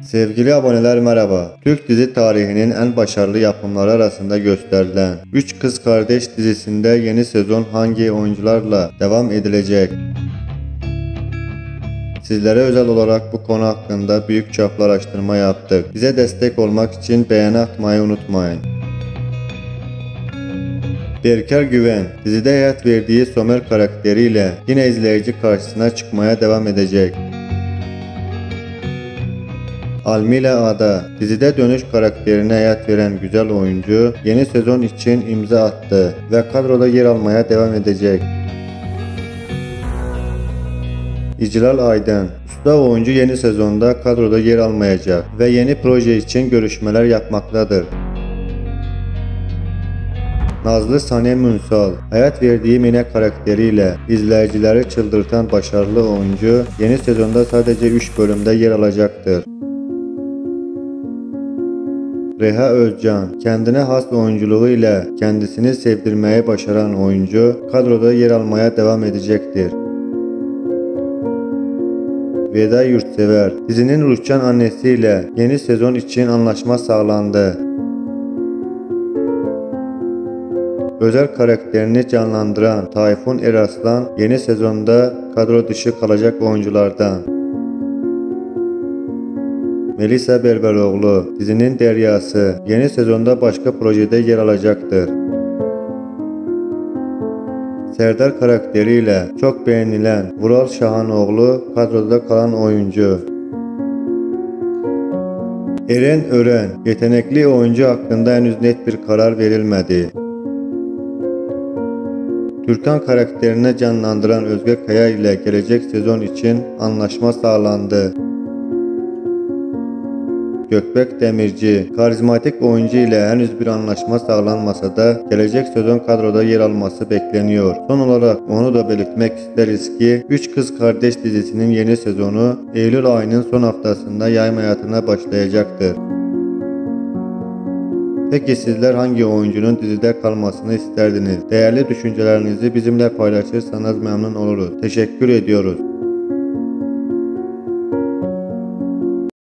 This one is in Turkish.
Sevgili aboneler merhaba. Türk dizi tarihinin en başarılı yapımları arasında gösterilen Üç Kız Kardeş dizisinde yeni sezon hangi oyuncularla devam edilecek? Sizlere özel olarak bu konu hakkında büyük çaplı araştırma yaptık. Bize destek olmak için beğeni atmayı unutmayın. Berker Güven, dizide hayat verdiği Somer karakteriyle yine izleyici karşısına çıkmaya devam edecek. Almila Ada, dizide Dönüş karakterine hayat veren güzel oyuncu yeni sezon için imza attı ve kadroda yer almaya devam edecek. İclal Aydın, usta oyuncu yeni sezonda kadroda yer almayacak ve yeni proje için görüşmeler yapmaktadır. Nazlı Sanem Ünsal, hayat verdiği Mine karakteriyle izleyicileri çıldırtan başarılı oyuncu yeni sezonda sadece 3 bölümde yer alacaktır. Reha Özcan, kendine has oyunculuğu ile kendisini sevdirmeye başaran oyuncu kadroda yer almaya devam edecektir. Veda Yurtsever, dizinin Ruhcan annesiyle yeni sezon için anlaşma sağlandı. Özel karakterini canlandıran Tayfun Eraslan yeni sezonda kadro dışı kalacak oyunculardan. Melisa Berberoğlu, dizinin Deryası yeni sezonda başka projede yer alacaktır. Serdar karakteriyle çok beğenilen Vural Şahanoğlu kadroda kalan oyuncu. Eren Ören, yetenekli oyuncu hakkında henüz net bir karar verilmedi. Türkan karakterini canlandıran Özge Kaya ile gelecek sezon için anlaşma sağlandı. Gökbek Demirci, karizmatik oyuncu ile henüz bir anlaşma sağlanmasa da gelecek sezon kadroda yer alması bekleniyor. Son olarak onu da belirtmek isteriz ki Üç Kız Kardeş dizisinin yeni sezonu Eylül ayının son haftasında yayım hayatına başlayacaktır. Peki sizler hangi oyuncunun dizide kalmasını isterdiniz? Değerli düşüncelerinizi bizimle paylaşırsanız memnun oluruz. Teşekkür ediyoruz.